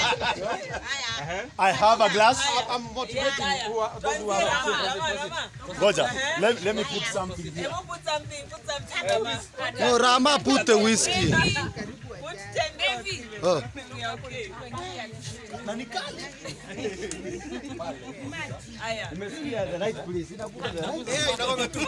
I have a glass. I'm motivating those who are. Goja, let me put something here. Put something. No, Rama, put the whiskey. Put 10 baby. Oh. Aya. Nimesikia the right place.